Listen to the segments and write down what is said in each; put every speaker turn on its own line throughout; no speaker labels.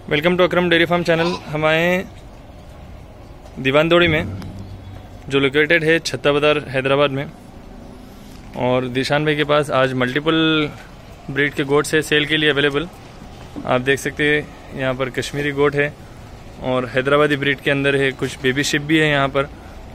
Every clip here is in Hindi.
Welcome to Akram dairy farm channel. हम आए दीवानदोड़ी में, जो लोकेटेड है छत्ता बाजार हैदराबाद में। और दिशान भाई के पास आज मल्टीपल ब्रीड के गोट्स है सेल के लिए अवेलेबल। आप देख सकते हैं यहाँ पर कश्मीरी गोट है और हैदराबादी ब्रीड के अंदर है, कुछ बेबी शिप भी है, यहाँ पर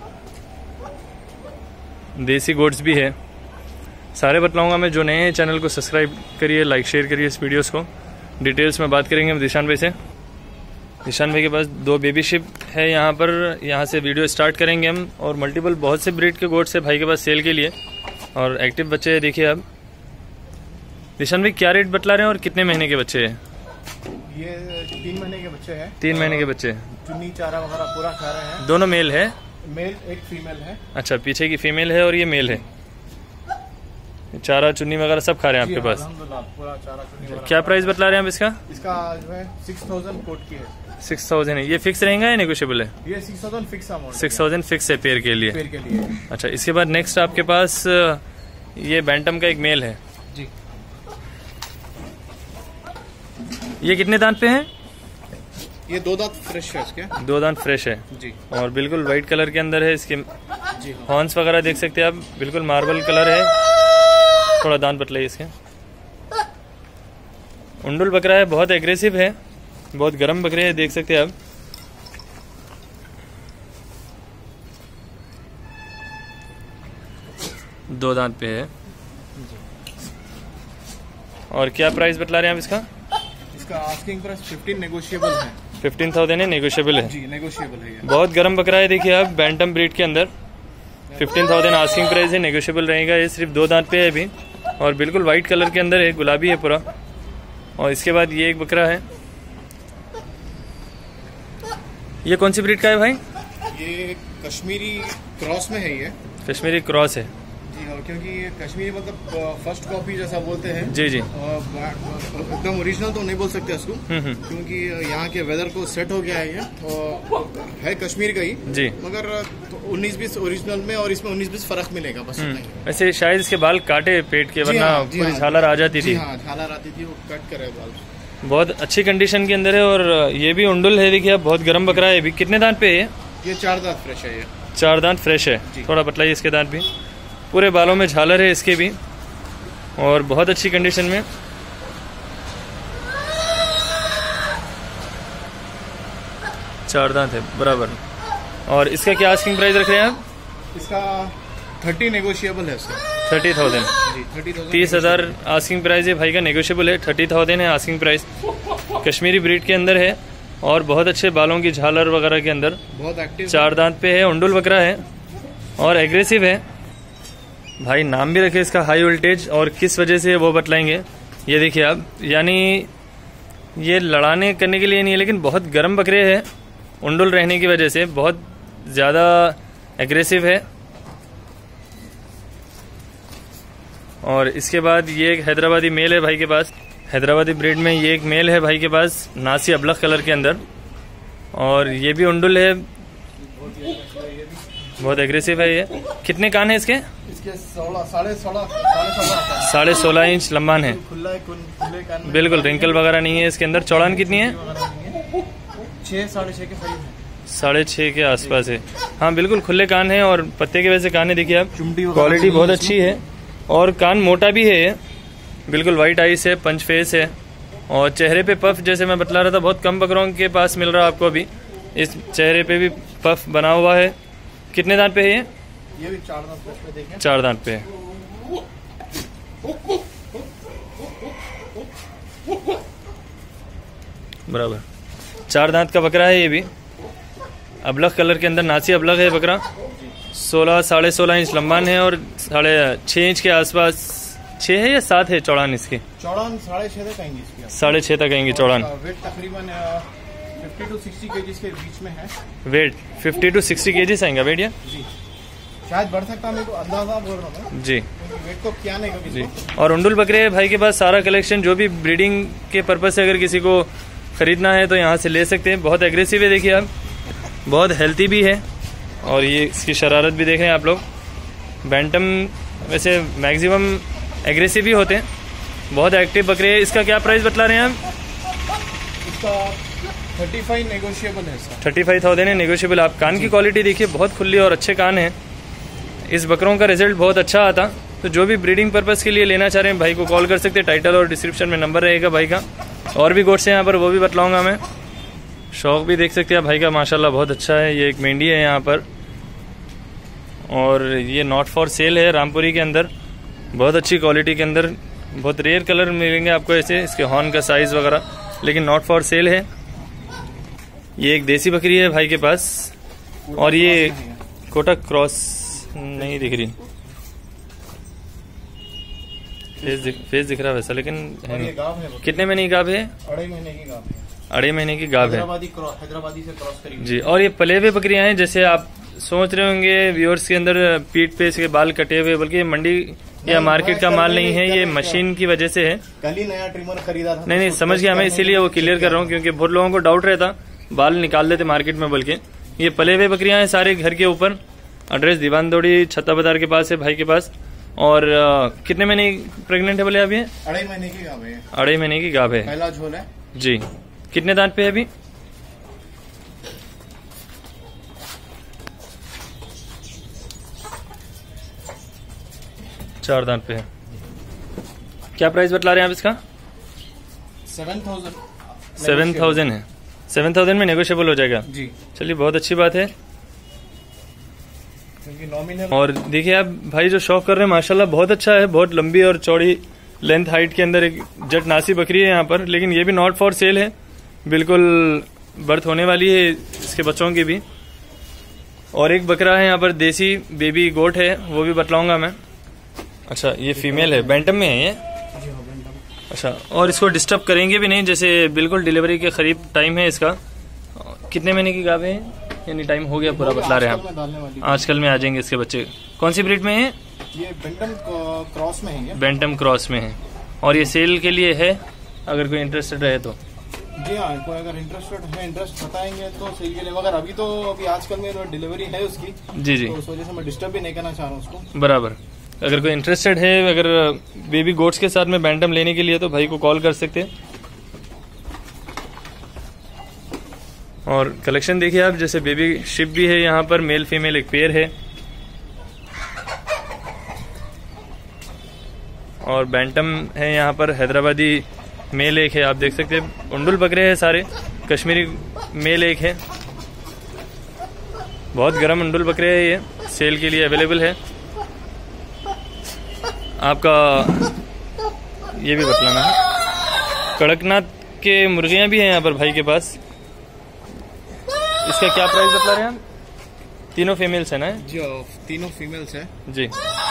देसी गोट्स भी है। सारे बतलाऊंगा मैं। जो नए हैं चैनल को सब्सक्राइब करिए, लाइक शेयर करिए इस वीडियोस को। डिटेल्स में बात करेंगे हम दिशान भाई से। दिशान भाई के पास 2 बेबी शिप है यहाँ पर। यहाँ से वीडियो स्टार्ट करेंगे हम। और मल्टीपल बहुत से ब्रीड के गोट्स है भाई के पास सेल के लिए और एक्टिव बच्चे हैं। देखिए अब दिशान भाई क्या रेट बतला रहे हैं और कितने महीने के बच्चे हैं?
ये 3 महीने के बच्चे हैं।
3 महीने के बच्चे।
चुन्नी चारा वगैरह पूरा खा रहे हैं।
दोनों मेल है?
मेल, एक फीमेल है।
अच्छा, पीछे की फीमेल है और ये मेल है। चारा चुन्नी वगैरह सब खा रहे हैं आपके पास?
पूरा चारा चुन्नी।
क्या प्राइस बतला रहे हैं आप इसका?
इसका जो है 6000 कोट की है।
6000 है। ये फिक्स रहेगा या नेगोशिएबल है?
ये 6000 फिक्स अमाउंट।
6000 फिक्स है पेयर के लिए।
पेयर के लिए।
अच्छा, इसके बाद नेक्स्ट आपके पास ये बैंटम का एक मेल है
जी।
ये कितने दांत पे है?
ये 2 दांत फ्रेश है इसके।
2 दांत फ्रेश है
जी।
और बिल्कुल व्हाइट कलर के अंदर है इसके।
जी।
हॉर्न्स वगैरह देख सकते हैं आप, बिल्कुल मार्बल कलर है। थोड़ा दांत बतलाइए इसके। उंडुल बकरा है, बहुत एग्रेसिव है, बहुत गर्म बकरे हैं, देख सकते हैं आप। दो दांत पे है। और क्या प्राइस बतला रहे हैं आप इसका?
इसका आस्किंग प्राइस 15 नेगोशिएबल है।
15,000 है, नेगोशिएबल है।
जी, नेगोशिएबल है ये।
बहुत गर्म बकरा है, देखिए आप, बैंटम ब्रीड के अंदर। 15,000 आस्किंग प्राइस है, नेगोशिएबल रहेगा। ये सिर्फ 2 दांत पे है अभी और बिल्कुल व्हाइट कलर के अंदर है, गुलाबी है पूरा। और इसके बाद ये एक बकरा है। ये कौन सी ब्रीड का है भाई?
ये कश्मीरी क्रॉस में है। ये
कश्मीरी क्रॉस है
जी। और क्योंकि ये कश्मीरी मतलब फर्स्ट कॉपी जैसा बोलते हैं।
जी जी।
एकदम ओरिजिनल तो नहीं बोल सकते इसको, क्योंकि यहाँ के वेदर को सेट हो गया है ये। और है कश्मीर का ही
जी,
मगर 19-20 ओरिजिनल में और इसमें 19-20 फर्क मिलेगा बस।
वैसे शायद इसके बाल काटे पेट के, वरना पूरी झालर आ जाती थी।
हाँ, झालर आती थी, वो कट करे बाल।
बहुत अच्छी कंडीशन के अंदर है। और ये भी उंडुल है, देखिए आप, बहुत गर्म बकरा है। अभी कितने दांत पे है
ये? 4 दांत फ्रेश है। ये
4 दांत फ्रेश है। थोड़ा बतलाइए इसके दांत भी। पूरे बालों में झालर है इसके भी और बहुत अच्छी कंडीशन में। चार दांत है बराबर। और इसका क्या आस्किंग प्राइस रख रहे हैं आप?
इसका 30 नेगोशिएबल है इसका।
30,000
जी, 30,000
30,000 आस्किंग प्राइस है भाई का, नेगोशिएबल है। 30,000 है आस्किंग प्राइस। कश्मीरी ब्रीड के अंदर है और बहुत अच्छे बालों की झालर वगैरह के अंदर।
बहुत एक्टिव।
4 दांत पे है, उंडुल बकरा है और एग्रेसिव है भाई। नाम भी रखे इसका हाई वोल्टेज, और किस वजह से वो बतलाएंगे। ये देखिए आप, यानी ये लड़ाने करने के लिए नहीं है, लेकिन बहुत गर्म बकरे हैं। उंडुल रहने की वजह से बहुत ज़्यादा एग्रेसिव है। और इसके बाद ये एक हैदराबादी मेल है भाई के पास। हैदराबादी ब्रीड में ये एक मेल है भाई के पास, नासी अबलख कलर के अंदर। और ये भी उंडुल है, बहुत एग्रेसिव है। ये कितने कान है इसके?
इसके 16.5
इंच लंबान है।
खुले कान,
बिल्कुल रिंकल वगैरह नहीं है इसके अंदर। चौड़ान कितनी है?
6-6.5 के करीब है।
6.5 के आसपास है। हाँ बिल्कुल खुले कान है और पत्ते के वैसे कान है, देखिए आप। क्वालिटी बहुत अच्छी है और कान मोटा भी है। बिल्कुल वाइट आइस है, पंच फेस है और चेहरे पे पफ, जैसे मैं बतला रहा था, बहुत कम बकरों के पास मिल रहा है आपको अभी। इस चेहरे पे भी पफ बना हुआ है। कितने दांत पे है ये?
ये भी 4 दांत पे देखें।
4 दांत पे है बराबर। 4 दांत का बकरा है ये भी। अबलख कलर के अंदर, नासी अबलख है बकरा। 16-16.5 इंच लंबान है और 6.5 इंच के आसपास। 6 है या 7 है चौड़ान इसकी?
चौड़ान 6.5 तक आएंगी इसकी।
6.5 तक आएंगी चौड़ान।
वेट तकरीबन 50 to 60 केजीज के बीच में है।
वेट 50 to 60 केजीज आएंगे वेट या?
जी, शायद बढ़ सकता है, मेरे को अंदाजा बोल रहा हूँ
जी।
वेट तो क्या नहीं कभी
जी। और उंडुल बकरे भाई के पास सारा कलेक्शन, जो भी ब्रीडिंग के पर्पज से अगर किसी को खरीदना है तो यहाँ से ले सकते हैं। बहुत एग्रेसिव है, देखिए आप, बहुत हेल्थी भी है। और ये इसकी शरारत भी देखें आप लोग। बैंटम वैसे मैक्सिमम एग्रेसिव ही होते हैं, बहुत एक्टिव बकरे हैं। इसका क्या प्राइस बतला रहे हैं आप?
इसका 35 नेगोशिएबल है सर।
35,000 है नेगोशिएबल। आप कान की क्वालिटी देखिए, बहुत खुली और अच्छे कान हैं। इस बकरों का रिजल्ट बहुत अच्छा आता। तो जो भी ब्रीडिंग पर्पज़ के लिए लेना चाह रहे हैं भाई को कॉल कर सकते हैं। टाइटल और डिस्क्रिप्शन में नंबर रहेगा भाई का। और भी गोट्स हैं यहाँ पर, वो भी बतलाऊँगा मैं। शौक भी देख सकते हैं भाई का, माशाल्लाह बहुत अच्छा है। ये एक मेंढी है यहाँ पर, और ये नॉट फॉर सेल है रामपुरी के अंदर। बहुत अच्छी क्वालिटी के अंदर, बहुत रेयर कलर मिलेंगे आपको ऐसे, इसके हॉर्न का साइज़ वगैरह, लेकिन नॉट फॉर सेल है। ये एक देसी बकरी है भाई के पास, और ये कोटक क्रॉस नहीं दिख रही, फेस दिख रहा है वैसा, लेकिन है नहीं। कितने महीने की गाभ है?
2.5 महीने की गाभ है।
2.5 महीने की गाभ है
हैदराबादी से क्रॉस करी
जी। और ये पले हुए बकरियां हैं, जैसे आप सोच रहे होंगे व्यूअर्स के अंदर पीठ पे इसके बाल कटे हुए, बल्कि ये मंडी या मार्केट का माल नहीं है, ये मशीन की वजह से है।
कल ही नया ट्रिमर खरीदा था।
नहीं समझ गया मैं, इसीलिए वो क्लियर कर रहा हूँ, क्योंकि बहुत लोगों को डाउट रहता, बाल निकाल देते मार्केट में। बल्कि ये पले हुए बकरियां हैं सारे घर के ऊपर। एड्रेस दीवान दौड़ी छत्ता बाजार के पास है भाई के पास। और कितने महीने प्रेग्नेंट है बोले अभी?
2.5 महीने की गाभ है।
2.5 महीने की गाभ है,
पहला झोल है
जी। कितने दांत पे है अभी? 4 दांत पे है। क्या प्राइस बतला रहे हैं आप इसका? 7,000 है। 7,000 में नेगोशिएबल हो जाएगा
जी।
चलिए बहुत अच्छी बात है।
नॉमिनल।
और देखिए आप भाई जो शौक कर रहे हैं माशाल्लाह बहुत अच्छा है। बहुत लंबी और चौड़ी लेंथ हाइट के अंदर एक जटनासी बकरी है यहाँ पर, लेकिन ये भी नॉट फॉर सेल है, बिल्कुल बर्थ होने वाली है इसके बच्चों की भी। और एक बकरा है यहाँ पर, देसी बेबी गोट है, वो भी बतलाऊंगा मैं। अच्छा ये फीमेल है, बैंटम में है ये? अच्छा, और इसको डिस्टर्ब करेंगे भी नहीं, जैसे बिल्कुल डिलीवरी के करीब टाइम है इसका। कितने महीने की गाभ है, यानी टाइम हो गया पूरा बतला रहे हैं आप? आजकल में आ जाएंगे इसके बच्चे। कौन सी ब्रीड में है
ये? बेंटम क्रॉस में है।
बेंटम क्रॉस में है। और ये सेल के लिए है, अगर कोई इंटरेस्टेड रहे तो?
जी हाँ, कोई अगर इंटरेस्टेड है, इंटरेस्ट बताएंगे तो सेल के लिए। मगर अभी आजकल में डिलीवरी है उसकी
जी जी,
तो उस वजह से मैं डिस्टर्ब भी नहीं करना चाह रहा हूँ उसको।
बराबर। अगर कोई इंटरेस्टेड है, अगर बेबी गोट्स के साथ में बैंटम लेने के लिए, तो भाई को कॉल कर सकते हैं। और कलेक्शन देखिए आप, जैसे बेबी शिप भी है यहाँ पर, मेल फीमेल एक पेयर है। और बैंटम है यहाँ पर, हैदराबादी मेल एक है, आप देख सकते हैं। उंडुल बकरे हैं सारे, कश्मीरी मेल एक है। बहुत गर्म उंडुल बकरे हैं ये, सेल के लिए अवेलेबल है। आपका ये भी बतलाना है। कड़कनाथ के मुर्गियां भी हैं यहाँ पर भाई के पास। इसका क्या प्राइस बतला रहे हैं आप? तीनों फीमेल्स है ना?
जी तीनों फीमेल्स है
जी।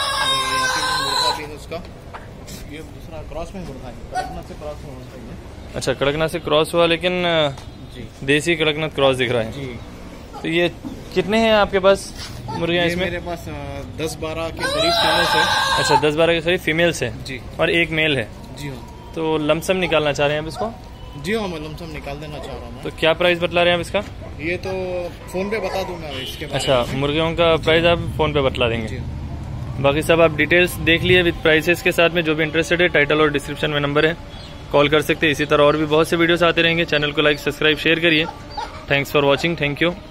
उसका ये दूसरा क्रॉस में मुर्गा है, कड़कनाथ से क्रॉस में मुर्गा है।
अच्छा, कड़कनाथ से क्रॉस हुआ, लेकिन
जी
देसी कड़कनाथ क्रॉस दिख रहा है
जी।
तो ये कितने हैं आपके पास मुर्गियां इसमें?
मेरे पास 10-12 के करीब फीमेल्स है।
अच्छा 10-12 के करीब फीमेल्स है
जी,
और एक मेल है।
जी हाँ।
तो लमसम निकालना चाह रहे हैं आप इसको?
जी हाँ, मैं लमसम निकाल देना चाह रहा हूँ।
तो क्या प्राइस बतला रहे हैं आप इसका?
ये तो फोन पे बता दूंगा इसके बारे
अच्छा, मुर्गियों का प्राइस आप फोन पे बतला देंगे।
जी।
बाकी सब आप डिटेल्स देख लिए विद प्राइसेस के साथ में। जो भी इंटरेस्टेड है, टाइटल और डिस्क्रिप्शन में नंबर है, कॉल कर सकते हैं। इसी तरह और भी बहुत से वीडियोस आते रहेंगे। चैनल को लाइक, सब्सक्राइब, शेयर करिए। Thanks for watching. Thank you.